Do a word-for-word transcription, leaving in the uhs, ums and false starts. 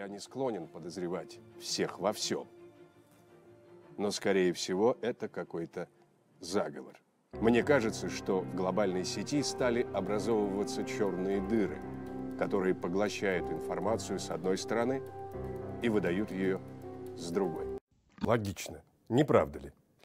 я не склонен подозревать всех во всем. Но, скорее всего, это какой-то заговор. Мне кажется, что в глобальной сети стали образовываться черные дыры, которые поглощают информацию с одной стороны и выдают ее с другой. Логично, не правда ли?